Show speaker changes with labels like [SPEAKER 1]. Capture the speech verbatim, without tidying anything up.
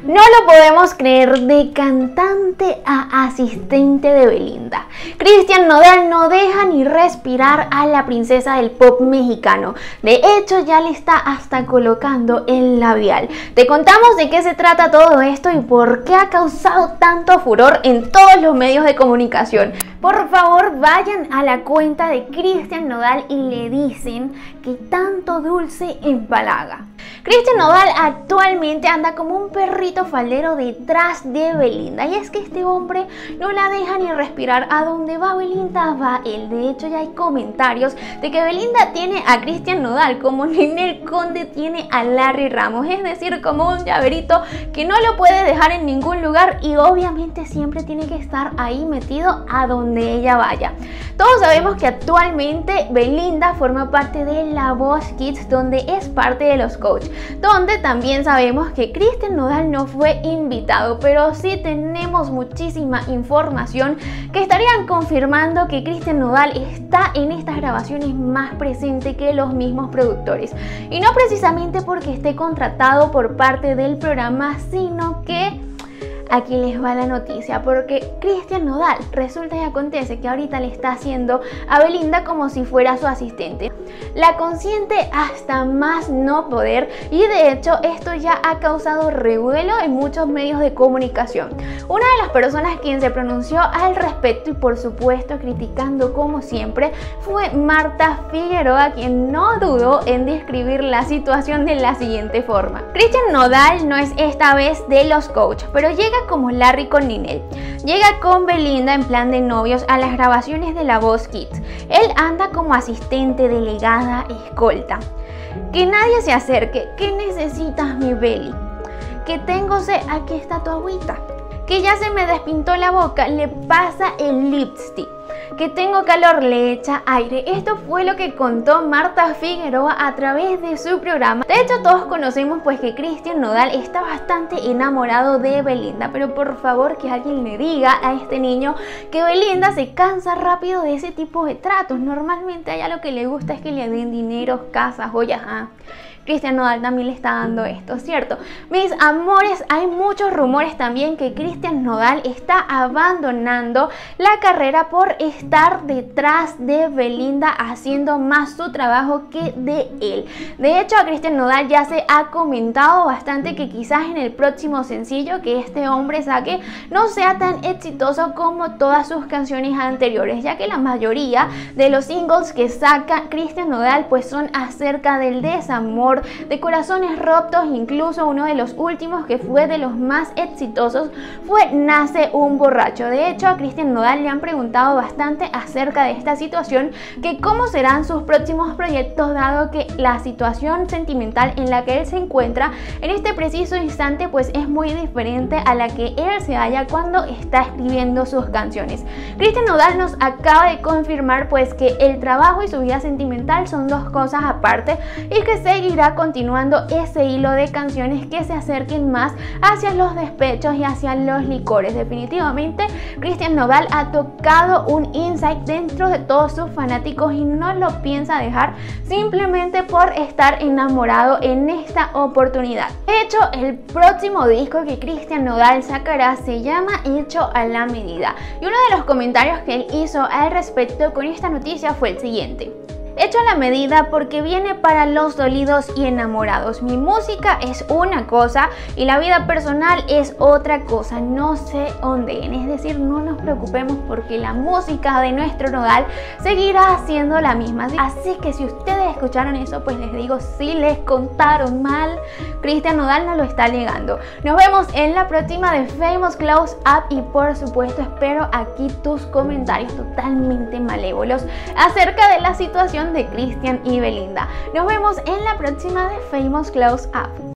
[SPEAKER 1] No lo podemos creer, de cantante a asistente de Belinda. Cristian Nodal no deja ni respirar a la princesa del pop mexicano. De hecho, ya le está hasta colocando el labial. Te contamos de qué se trata todo esto y por qué ha causado tanto furor en todos los medios de comunicación. Por favor, vayan a la cuenta de Cristian Nodal y le dicen que tanto dulce empalaga. Cristian Nodal actualmente anda como un perrito faldero detrás de Belinda, y es que este hombre no la deja ni respirar. A donde va Belinda va él. De hecho, ya hay comentarios de que Belinda tiene a Cristian Nodal como Ninel Conde tiene a Larry Ramos, es decir, como un llaverito que no lo puede dejar en ningún lugar y obviamente siempre tiene que estar ahí metido a donde ella vaya. Todos sabemos que actualmente Belinda forma parte de La Voz Kids, donde es parte de los coaches, donde también sabemos que Cristian Nodal no fue invitado, pero sí tenemos muchísima información que estarían confirmando que Cristian Nodal está en estas grabaciones más presente que los mismos productores, y no precisamente porque esté contratado por parte del programa, sino que aquí les va la noticia, porque Cristian Nodal resulta y acontece que ahorita le está haciendo a Belinda como si fuera su asistente. La consiente hasta más no poder, y de hecho esto ya ha causado revuelo en muchos medios de comunicación. Una de las personas quien se pronunció al respecto y por supuesto criticando como siempre fue Marta Figueroa, quien no dudó en describir la situación de la siguiente forma: Cristian Nodal no es esta vez de los coaches, pero llega como Larry con Ninel. Llega con Belinda en plan de novios a las grabaciones de La Voz Kids. Él anda como asistente, delegada, escolta. Que nadie se acerque. ¿Qué necesitas, mi Beli? Que tengo sed, aquí está tu agüita. Que ya se me despintó la boca, le pasa el lipstick. Que tengo calor, le echa aire. Esto fue lo que contó Marta Figueroa a través de su programa. De hecho, todos conocemos pues que Cristian Nodal está bastante enamorado de Belinda, pero por favor que alguien le diga a este niño que Belinda se cansa rápido de ese tipo de tratos. Normalmente a ella lo que le gusta es que le den dinero, casas, joyas. Ah, Cristian Nodal también le está dando esto, ¿cierto? Mis amores, hay muchos rumores también que Cristian Nodal está abandonando la carrera por estar detrás de Belinda, haciendo más su trabajo que de él. De hecho, a Cristian Nodal ya se ha comentado bastante que quizás en el próximo sencillo que este hombre saque no sea tan exitoso como todas sus canciones anteriores, ya que la mayoría de los singles que saca Cristian Nodal pues son acerca del desamor, de corazones rotos. Incluso uno de los últimos que fue de los más exitosos fue Nace un borracho. De hecho, a Cristian Nodal le han preguntado bastante acerca de esta situación, que cómo serán sus próximos proyectos, dado que la situación sentimental en la que él se encuentra en este preciso instante pues es muy diferente a la que él se halla cuando está escribiendo sus canciones. Cristian Nodal nos acaba de confirmar pues que el trabajo y su vida sentimental son dos cosas aparte, y que seguirá continuando ese hilo de canciones que se acerquen más hacia los despechos y hacia los licores. Definitivamente Cristian Nodal ha tocado un insight dentro de todos sus fanáticos y no lo piensa dejar simplemente por estar enamorado en esta oportunidad. De hecho, el próximo disco que Cristian Nodal sacará se llama Hecho a la Medida, y uno de los comentarios que él hizo al respecto con esta noticia fue el siguiente: hecho a la medida porque viene para los dolidos y enamorados. Mi música es una cosa y la vida personal es otra cosa. No se ondeen, es decir, no nos preocupemos porque la música de nuestro Nodal seguirá siendo la misma. Así que si ustedes escucharon eso, pues les digo, si les contaron mal, Cristian Nodal no lo está negando. Nos vemos en la próxima de Famous Close Up, y por supuesto espero aquí tus comentarios totalmente malévolos acerca de la situación de Cristian y Belinda. Nos vemos en la próxima de Famous Close Up.